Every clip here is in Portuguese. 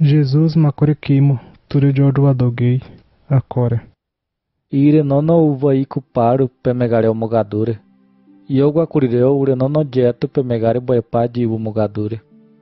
Jesus makorekimo, ture jodoadogei, akora. Ire nono uva iku paru pemegare o mogadure. Yoga kurireo ure nono jeto pemegare boepa de ibu mogadure.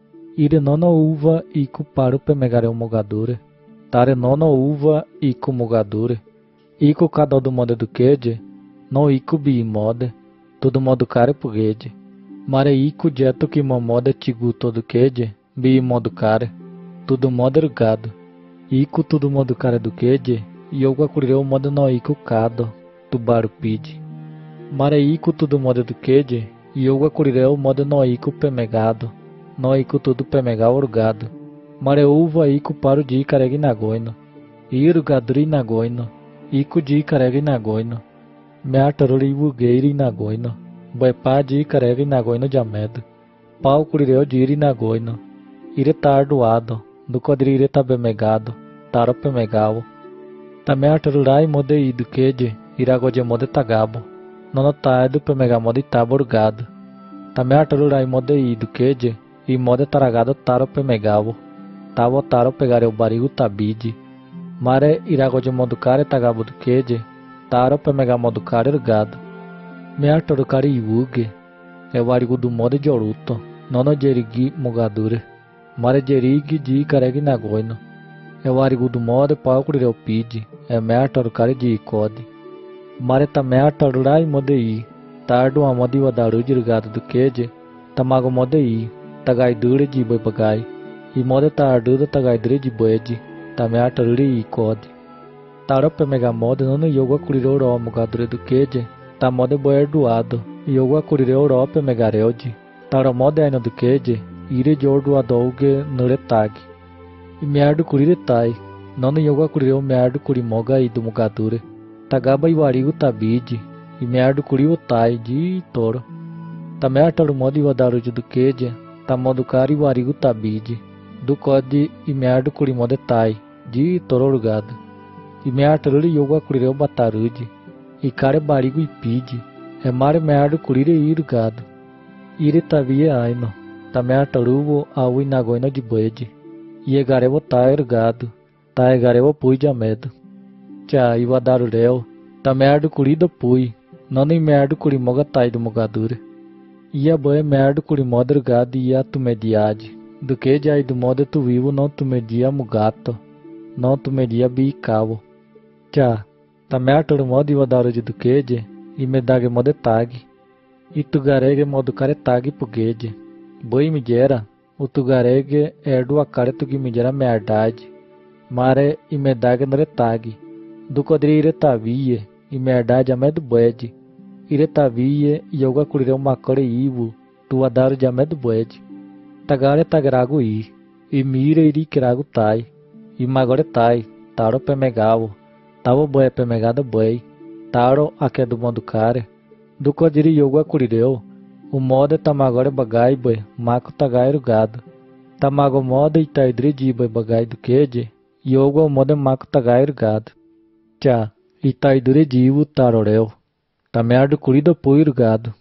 Ire nono uva iku paru pemegare o mogadure. Tare nono uva iku mogadure. Iku cada do modo do queje, no iku bi mode, todo modo care pugeje. Mare iku jeto que mamode tigu todo queje, bi modo care, tudo modo gado. Iku tudo modo cara do queje, yoga kurireo modo no iku cado, tubaru pide. Mare iku tudo modo do queje, yoga kurireo modo no iku pemegado, no iku tudo pemegar orgado. Mare uva iku paru de careg nagoino, iru gadri nagoino. Iku de carega nagoino, mea taruri bugueiri nagoino, boepa de carega nagoino de amedo, pau curireu de iri nagoino, ire tardoado, do quadrire tabemegado, taro pemegao, tamea tarurai modei do quede, iragoje mode tagabo, nono taido pemegamode taborgado, tamea tarurai modei do quede, e mode taragado taro pemegao, tavo taro pegareu barigo tabide. Mare iragoje modo care tagabo do queje, taro pemega modo care gado. Mea toro care iuge, é o arigo do modo de oruto, nono jerigi mogadure. Mare jerigi de careg nagoino, é o arigo do modo pau cureu pide, é mea toro care de icode. Mare ta mea toro rai modei, tardo a modi wadaru de gado do queje, tamago modei, tagai dure de boi bagai, e mode tardo da tagai dure de boede. Tamea taruri code. Taro pemega mode nono yoga curireu ro mogadure do queje, ta mode boer doado, yoga curireu ro pemegareude, taro mode aino do queje, ire de ordoadouge nuretag. E meardo curiretai, nono yoga curireu meardo curimoga e do mogadure, tagaba iwarigo tabide, e meardo curiotai de toro. Tamea taro mode iwadarude do queje, ta modo cari iwarigo tabide, do code e meardo curimode tai. De tororgado, e mea taruri yoga curireu batarude, e care barigo e pide, é mare meardo curire irgado, ire tavie aino, tamea tarubo au inagoino de boede, e egarebo ta ergado, ta egarebo pui de amedo, tcha iwadarureu, tameardo curido pui, nono e meardo curimoga tai do mogadure, e a boe meardo curimoda ergado e a tumediade, do que de aí do modo tu vivo não tumedia mugato. Não tu media biicavo. Tcha, tamea toro modo iwadarude do queje, e medage mode tag. E tugarege modo care tag pugeje. Boi midera, o tugarege erdo a care tu midera merdade. Mare e medage nore tag. Do quadri iretavie, e merdade a medo boede. Iretavie e yoga curireu macore ivo, tu adaru de amedo boede. Tagare tagrago e mira irikirago tai. E magore tai, taro pemegavo, tavo boé pemegada boi, taro aque do modo care, do quadiri yoga curireu, o moda tamagore bagai boi, maco tagai gado, tamago moda itaidri de boi bagai do queje, yoga o moda maco tagai gado, tcha, itaidri de ivo taroreu, tamear do curido pui gado.